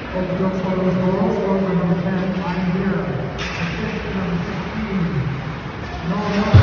Okotoks for those goals, number 10, I'm here. Number 16, Northstars.